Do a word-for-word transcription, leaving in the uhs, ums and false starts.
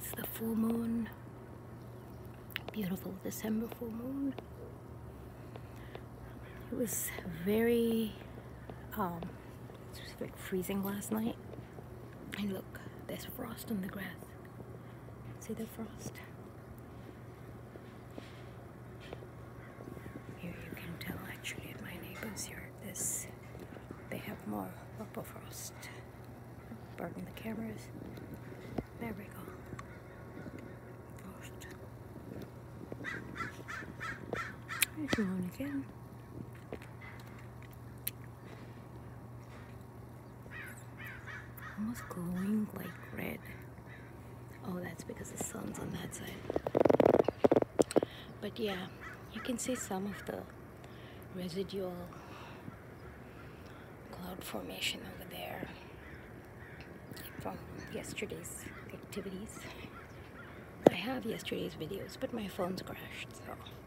That's the full moon. Beautiful December full moon. It was very, um, it was very freezing last night. And look, there's frost on the grass. See the frost? Here you can tell actually at my neighbors here, this, they have more upper frost. Burning the cameras. There we go. There's the moon again. Almost glowing like red. Oh, that's because the sun's on that side. But yeah, you can see some of the residual cloud formation over there from yesterday's activities. I have yesterday's videos, but my phone's crashed, so